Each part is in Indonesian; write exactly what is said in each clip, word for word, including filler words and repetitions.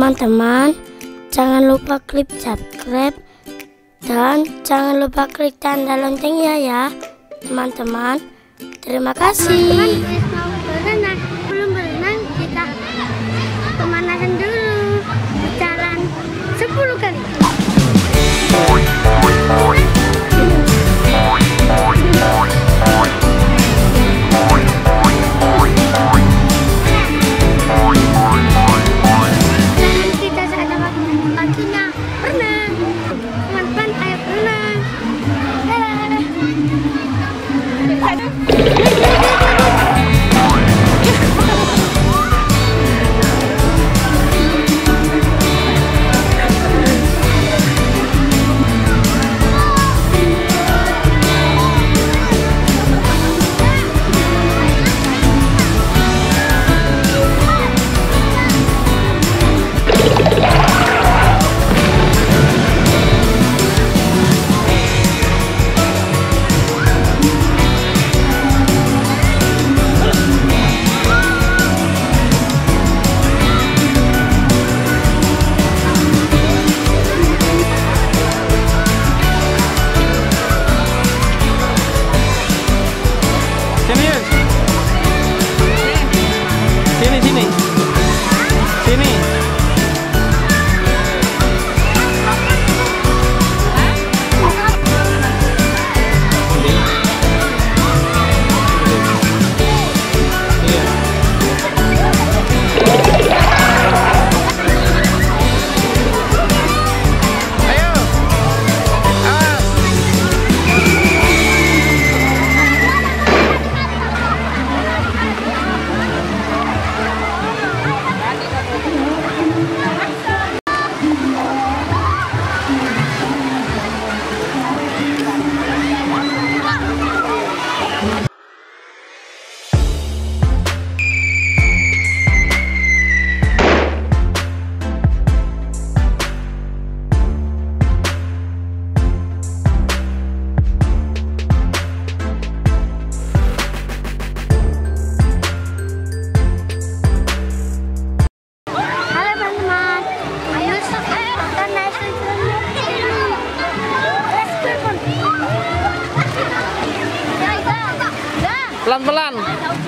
Teman-teman, jangan lupa klik subscribe dan jangan lupa klik tanda loncengnya ya, teman-teman. Terima kasih. Teman-teman, mau berenang, belum berenang, kita pemanasan dulu, berjalan sepuluh kali. Pelan-pelan.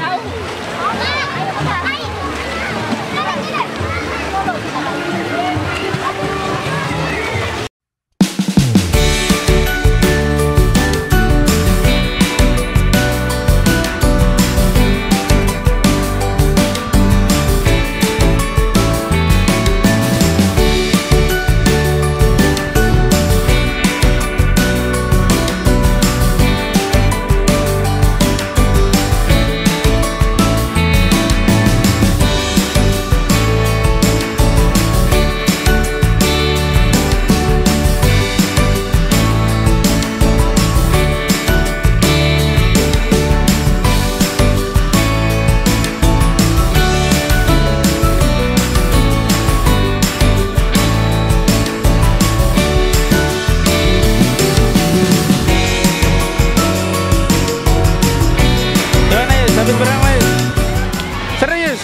Serius.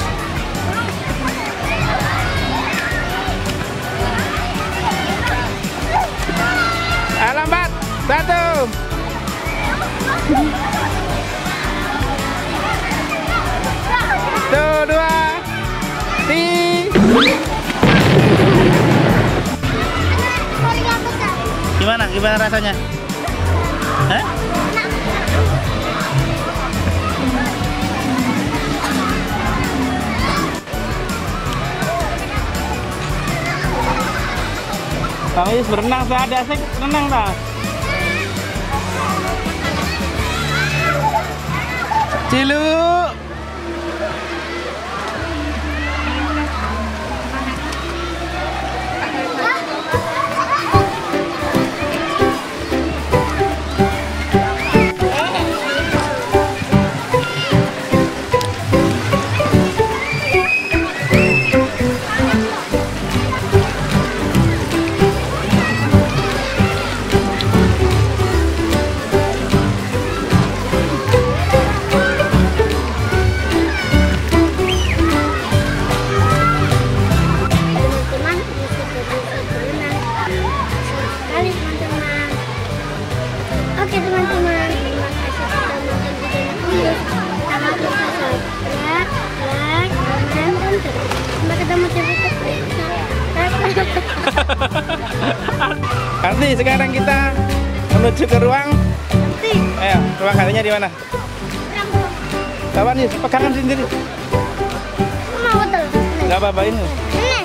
Alamat satu. Tuh, dua, tiga. Gimana? Gimana rasanya? Hah? Kang Is berenang, saya ada asik renang tak? Cilu. Nanti sekarang kita menuju ke ruang. Ayo, ruang gantinya di mana? Bawa nih, pegangan sendiri. Mau betul. Gak apa-apa ini. Ini.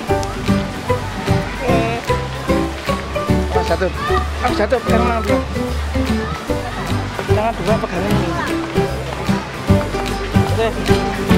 Oh, satu. Oh, satu pegangan dua. Jangan dua pegangan ini. Oke.